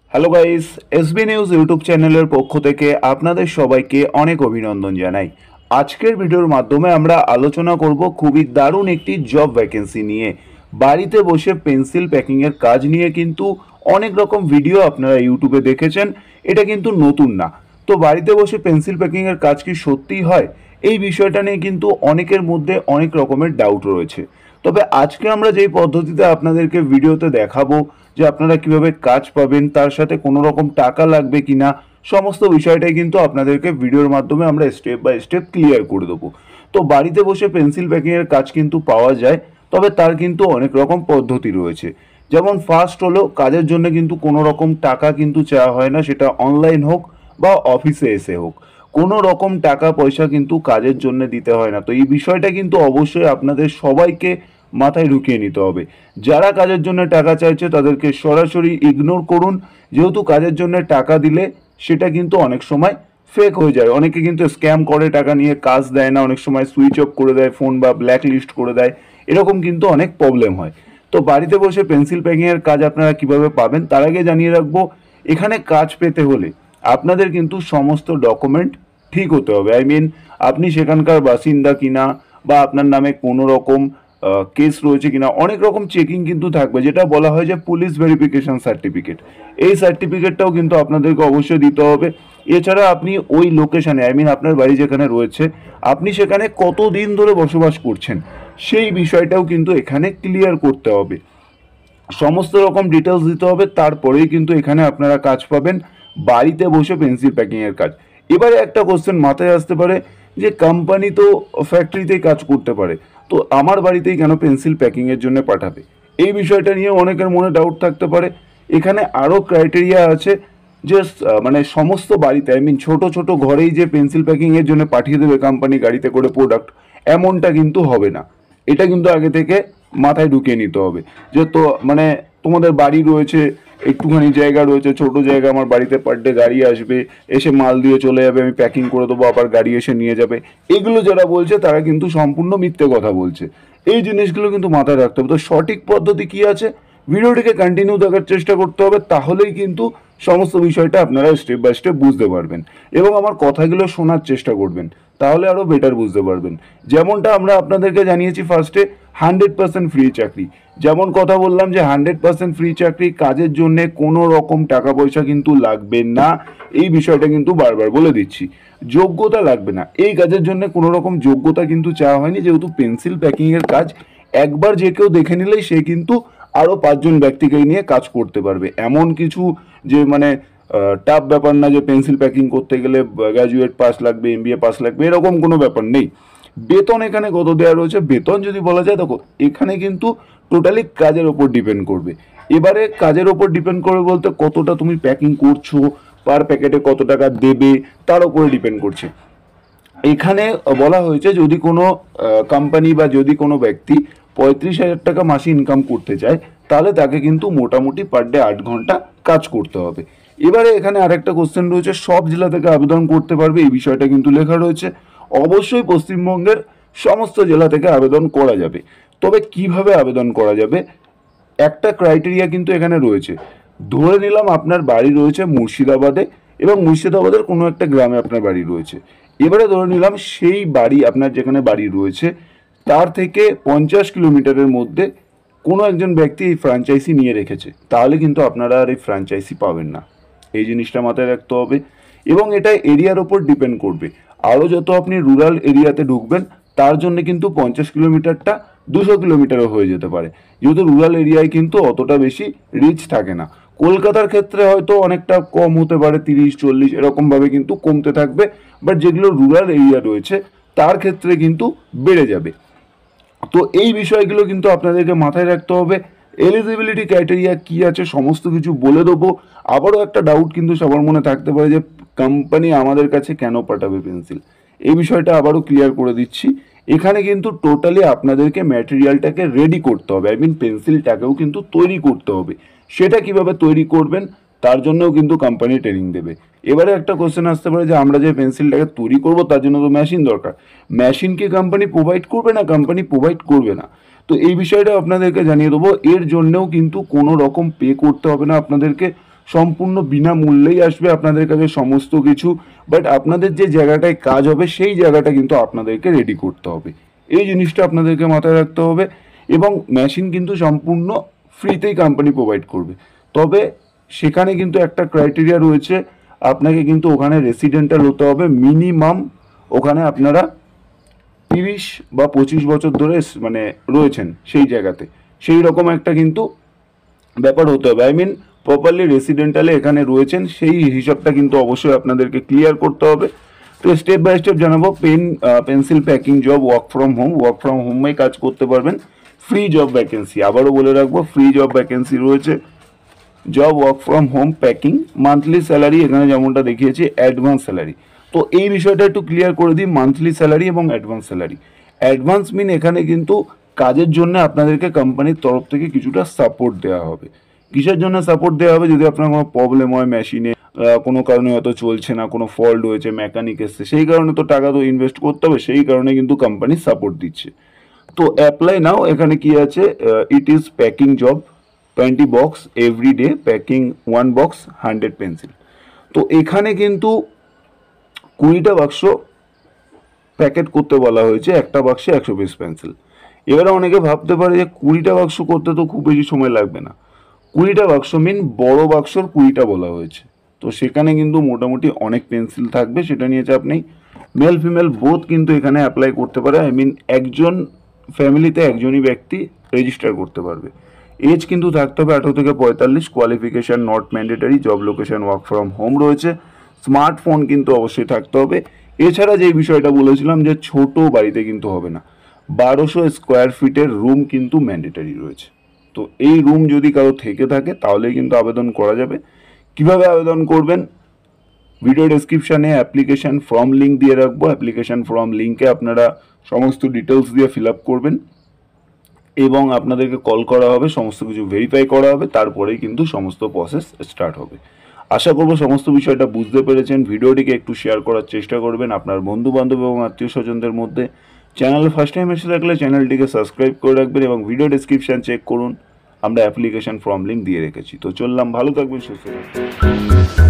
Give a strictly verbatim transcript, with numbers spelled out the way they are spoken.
Hello guys, SB news YouTube চ্যানেলের পক্ষ থেকে আপনাদের সবাইকে অনেক অভিনন্দন জানাই। আজকের ভিডিওর মাধ্যমে আমরা আলোচনা করব খুবই দারুণ একটি জব ভ্যাকেন্সি নিয়ে। বাড়িতে বসে পেন্সিল প্যাকিংয়ের কাজ নিয়ে কিন্তু অনেক রকম ভিডিও আপনারা ইউটিউবে দেখেছেন, এটা কিন্তু নতুন না। তো বাড়িতে বসে পেন্সিল প্যাকিংয়ের কাজ কি সত্যিই হয়, এই বিষয়টা নিয়ে কিন্তু অনেকের মধ্যে অনেক রকমের ডাউট রয়েছে। তবে আজকে আমরা যেই পদ্ধতিতে আপনাদেরকে ভিডিওতে দেখাবো যে আপনারা কিভাবে কাজ পাবেন, তার সাথে কোনো রকম টাকা লাগবে কিনা, সমস্ত বিষয়টাই কিন্তু আপনাদেরকে ভিডিওর মাধ্যমে আমরা স্টেপ বাই স্টেপ ক্লিয়ার করে দেবো। তো বাড়িতে বসে পেন্সিল প্যাকিংয়ের কাজ কিন্তু পাওয়া যায়, তবে তার কিন্তু অনেক রকম পদ্ধতি রয়েছে। যেমন ফার্স্ট হলো, কাজের জন্য কিন্তু কোনো রকম টাকা কিন্তু চাওয়া হয় না, সেটা অনলাইন হোক বা অফিসে এসে হোক, কোনো রকম টাকা পয়সা কিন্তু কাজের জন্য দিতে হয় না। তো এই বিষয়টা কিন্তু অবশ্যই আপনাদের সবাইকে মাথায় ঢুকিয়ে নিতে হবে। যারা কাজের জন্য টাকা চাইছে তাদেরকে সরাসরি ইগনোর করুন, যেহেতু কাজের জন্য টাকা দিলে সেটা কিন্তু অনেক সময় ফেক হয়ে যায়। অনেকে কিন্তু স্ক্যাম করে, টাকা নিয়ে কাজ দেয় না, অনেক সময় সুইচ অফ করে দেয় ফোন বা ব্ল্যাক লিস্ট করে দেয়, এরকম কিন্তু অনেক প্রবলেম হয়। তো বাড়িতে বসে পেন্সিল প্যাকিংয়ের কাজ আপনারা কিভাবে পাবেন তার আগে জানিয়ে রাখবো, এখানে কাজ পেতে হলে আপনাদের কিন্তু সমস্ত ডকুমেন্ট ঠিক হতে হবে। আই মিন, আপনি সেখানকার বাসিন্দা কিনা, বা আপনার নামে কোনো রকম কেস রয়েছে কিনা, অনেক রকম চেকিং কিন্তু থাকবে, যেটা বলা হয় যে পুলিশ ভেরিফিকেশন সার্টিফিকেট। এই সার্টিফিকেটটাও কিন্তু আপনাদেরকে অবশ্যই দিতে হবে। এছাড়া আপনি ওই লোকেশানে, আই মিন আপনার বাড়ি যেখানে রয়েছে, আপনি সেখানে কতদিন ধরে বসবাস করছেন সেই বিষয়টাও কিন্তু এখানে ক্লিয়ার করতে হবে। সমস্ত রকম ডিটেলস দিতে হবে, তারপরেই কিন্তু এখানে আপনারা কাজ পাবেন, বাড়িতে বসে পেন্সিল প্যাকিংয়ের কাজ। এবারে একটা কোশ্চেন মাথায় আসতে পারে যে কোম্পানি তো ফ্যাক্টরিতেই কাজ করতে পারে, তো আমার বাড়িতেই কেন পেন্সিল প্যাকিংয়ের জন্য পাঠাবে? এই বিষয়টা নিয়ে অনেকের মনে ডাউট থাকতে পারে। এখানে আরও ক্রাইটেরিয়া আছে যে মানে সমস্ত বাড়িতে, আই মিন ছোট ছোট ঘরেই যে পেন্সিল প্যাকিংয়ের জন্য পাঠিয়ে দেবে কোম্পানি গাড়িতে করে প্রোডাক্ট, এমনটা কিন্তু হবে না। এটা কিন্তু আগে থেকে মাথায় ঢুকিয়ে নিতে হবে যে তো মানে তোমাদের বাড়ি রয়েছে, একটুখানি জায়গা রয়েছে, ছোট জায়গা, আমার বাড়িতে পার ডে গাড়ি আসবে, এসে মাল দিয়ে চলে যাবে, আমি প্যাকিং করে দেবো, আবার গাড়ি এসে নিয়ে যাবে, এগুলো যারা বলছে তারা কিন্তু সম্পূর্ণ মিথ্যে কথা বলছে। এই জিনিসগুলো কিন্তু মাথায় রাখতে হবে। তো সঠিক পদ্ধতি কি আছে, ভিডিওটিকে কন্টিনিউ দেখার চেষ্টা করতে হবে, তাহলেই কিন্তু সমস্ত বিষয়টা আপনারা স্টেপ বাই স্টেপ বুঝতে পারবেন এবং আমার কথাগুলো শোনার চেষ্টা করবেন, তাহলে আরও বেটার বুঝতে পারবেন। যেমনটা আমরা আপনাদেরকে জানিয়েছি ফার্স্টে, হান্ড্রেড পার্সেন্ট ফ্রি চাকরি। যেমন কথা বললাম যে হান্ড্রেড পার্সেন্ট ফ্রি চাকরি, কাজের জন্যে কোনো রকম টাকা পয়সা কিন্তু লাগবে না, এই বিষয়টা কিন্তু বারবার বলে দিচ্ছি। যোগ্যতা লাগবে না, এই কাজের জন্য কোনো রকম যোগ্যতা কিন্তু চাওয়া হয়নি, যেহেতু পেন্সিল প্যাকিংয়ের কাজ একবার যে কেউ দেখে নিলেই সে কিন্তু আরও পাঁচজন ব্যক্তিকে নিয়ে কাজ করতে পারবে। এমন কিছু যে মানে টাফ ব্যাপার না যে পেন্সিল প্যাকিং করতে গেলে গ্র্যাজুয়েট পাস লাগবে, এমবিএ পাস লাগবে, এরকম কোনো ব্যাপার নেই। বেতন এখানে কত দেওয়া রয়েছে, বেতন যদি বলা যায়, দেখো এখানে কিন্তু টোটালি কাজের ওপর ডিপেন্ড করবে। এবারে কাজের ওপর ডিপেন্ড করবে বলতে কতটা তুমি প্যাকিং করছো, পার প্যাকেটে কত টাকা দেবে, তার উপরে ডিপেন্ড করছে। এখানে বলা হয়েছে যদি কোনো কোম্পানি বা যদি কোনো ব্যক্তি পঁয়ত্রিশ হাজার টাকা মাসে ইনকাম করতে চায়, তাহলে তাকে কিন্তু মোটামুটি পার ডে আট ঘন্টা কাজ করতে হবে। এবারে এখানে আরেকটা কোশ্চেন রয়েছে, সব জেলা থেকে আবেদন করতে পারবে, এই বিষয়টা কিন্তু লেখা রয়েছে। অবশ্যই পশ্চিমবঙ্গের সমস্ত জেলা থেকে আবেদন করা যাবে, তবে কিভাবে আবেদন করা যাবে, একটা ক্রাইটেরিয়া কিন্তু এখানে রয়েছে। ধরে নিলাম আপনার বাড়ি রয়েছে মুর্শিদাবাদে এবং মুর্শিদাবাদের কোনো একটা গ্রামে আপনার বাড়ি রয়েছে। এবারে ধরে নিলাম সেই বাড়ি, আপনার যেখানে বাড়ি রয়েছে তার থেকে পঞ্চাশ কিলোমিটারের মধ্যে কোনো একজন ব্যক্তি এই ফ্র্যাঞ্চাইজি নিয়ে রেখেছে, তাহলে কিন্তু আপনারা আর এই ফ্র্যাঞ্চাইজি পাবেন না। এই জিনিসটা মাথায় রাখতে হবে এবং এটা এরিয়ার ওপর ডিপেন্ড করবে। আরও যত আপনি রুরাল এরিয়াতে ঢুকবেন, তার জন্য কিন্তু পঞ্চাশ কিলোমিটারটা দুশো কিলোমিটারও হয়ে যেতে পারে, যেহেতু রুরাল এরিয়ায় কিন্তু অতটা বেশি রিচ থাকে না। কলকাতার ক্ষেত্রে হয়তো অনেকটা কম হতে পারে, তিরিশ চল্লিশ এরকমভাবে কিন্তু কমতে থাকবে, বাট যেগুলো রুরাল এরিয়া রয়েছে তার ক্ষেত্রে কিন্তু বেড়ে যাবে। তো এই বিষয়গুলো কিন্তু আপনাদেরকে মাথায় রাখতে হবে। এলিজিবিলিটি ক্রাইটেরিয়া কী আছে সমস্ত কিছু বলে দেবো। আবারও একটা ডাউট কিন্তু সবার মনে থাকতে পারে যে কোম্পানি আমাদের কাছে কেন পাঠাবে পেন্সিল, এই বিষয়টা আবারও ক্লিয়ার করে দিচ্ছি। এখানে কিন্তু টোটালি আপনাদেরকে ম্যাটেরিয়ালটাকে রেডি করতে হবে, আই মিন পেন্সিলটাকেও কিন্তু তৈরি করতে হবে। সেটা কিভাবে তৈরি করবেন তার জন্যও কিন্তু কোম্পানি ট্রেনিং দেবে। এবারে একটা কোশ্চেন আসতে পারে যে আমরা যে পেন্সিলটাকে তৈরি করবো তার জন্য তো মেশিন দরকার, মেশিন কি কোম্পানি প্রোভাইড করবে না? কোম্পানি প্রোভাইড করবে না। তো এই বিষয়টা আপনাদেরকে জানিয়ে দেবো, এর জন্যও কিন্তু কোনো রকম পে করতে হবে না আপনাদেরকে, সম্পূর্ণ বিনামূল্যেই আসবে আপনাদের কাছে সমস্ত কিছু। বাট আপনাদের যে জায়গাটায় কাজ হবে সেই জায়গাটা কিন্তু আপনাদেরকে রেডি করতে হবে, এই জিনিসটা আপনাদেরকে মাথায় রাখতে হবে। এবং মেশিন কিন্তু সম্পূর্ণ ফ্রিতেই কোম্পানি প্রোভাইড করবে। তবে সেখানে কিন্তু একটা ক্রাইটেরিয়া রয়েছে, আপনাকে কিন্তু ওখানে রেসিডেন্টাল হতে হবে মিনিমাম। ওখানে আপনারা তিরিশ বা পঁচিশ বছর ধরে মানে রয়েছেন সেই জায়গাতে, সেই রকম একটা কিন্তু ব্যাপার হতে হবে। আই মিন প্রপারলি রেসিডেন্টালে এখানে রয়েছেন সেই হিসাবটা কিন্তু অবশ্যই আপনাদেরকে ক্লিয়ার করতে হবে। তো স্টেপ বাই স্টেপ জানাবো। Pen pencil packing job, work from home, work from হোমে কাজ করতে পারবেন। ফ্রি জব ভ্যাকেন্সি, আবারও বলে রাখবো ফ্রি জব ভ্যাকেন্সি রয়েছে। Job work from home packing, monthly salary এখানে যেমনটা দেখিয়েছি, অ্যাডভান্স স্যালারি। তো এই বিষয়টা একটু ক্লিয়ার করে দিই, মান্থলি স্যালারি এবং অ্যাডভান্স স্যালারি। অ্যাডভান্স মিন এখানে কিন্তু কাজের জন্য আপনাদেরকে কোম্পানির তরফ থেকে কিছুটা সাপোর্ট দেওয়া হবে। কিসের জন্য সাপোর্ট দেওয়া হবে? যদি আপনার কোনো প্রবলেম হয় মেশিনে, কোনো কারণে হয়তো চলছে না, কোনো ফল্ট হয়েছে, মেকানিক এসছে, সেই কারণে তো টাকা তো ইনভেস্ট করতে হবে, সেই কারণে কিন্তু কোম্পানি সাপোর্ট দিচ্ছে। তো অ্যাপ্লাই নাও, এখানে কি আছে, it is packing job, twenty box every day, packing one box hundred pencil. তো এখানে কিন্তু কুড়িটা বাক্স প্যাকেট করতে বলা হয়েছে, একটা বাক্সে একশো পিস পেন্সিল। এবারে অনেকে ভাবতে পারে যে কুড়িটা বাক্স করতে তো খুব বেশি সময় লাগবে না। কুড়িটা বাক্স মিন বড় বাক্সর কুড়িটা বলা হয়েছে। তো সেখানে কিন্তু মোটামুটি অনেক পেন্সিল থাকবে, সেটা নিয়ে চাপ নেই। মেল ফিমেল বোথ কিন্তু এখানে অ্যাপ্লাই করতে পারে। আই মিন একজন ফ্যামিলিতে একজনই ব্যক্তি রেজিস্টার করতে পারবে। এজ কিন্তু থাকতে হবে আঠারো থেকে পঁয়তাল্লিশ। Qualification not mandatory. Job location work from home রয়েছে। স্মার্টফোন কিন্তু অবশ্যই থাকতে হবে। এছাড়া যে বিষয়টা বলেছিলাম যে ছোট বাড়িতে কিন্তু হবে না, বারোশো স্কোয়ার ফিটের রুম কিন্তু ম্যান্ডেটারি রয়েছে। তো এই রুম যদি কারো থেকে থাকে তাহলেই কিন্তু আবেদন করা যাবে। কিভাবে আবেদন করবেন? ভিডিও ডেসক্রিপশানে অ্যাপ্লিকেশান ফর্ম লিঙ্ক দিয়ে রাখবো। অ্যাপ্লিকেশান ফর্ম লিঙ্কে আপনারা সমস্ত ডিটেলস দিয়ে ফিল আপ করবেন এবং আপনাদেরকে কল করা হবে, সমস্ত কিছু ভেরিফাই করা হবে, তারপরেই কিন্তু সমস্ত প্রসেস স্টার্ট হবে। আশা করব সমস্ত বিষয়টা বুঝতে পেরেছেন। ভিডিওটিকে একটু শেয়ার করার চেষ্টা করবেন আপনার বন্ধু বান্ধব এবং আত্মীয় স্বজনদের মধ্যে। চ্যানেলে ফার্স্ট টাইম এসে থাকলে চ্যানেলটিকে সাবস্ক্রাইব করে রাখবেন এবং ভিডিও ডেসক্রিপশান চেক করুন, আমরা অ্যাপ্লিকেশান ফর্ম লিঙ্ক দিয়ে রেখেছি। তো চললাম, ভালো থাকবেন, সুস্থ থাকবেন।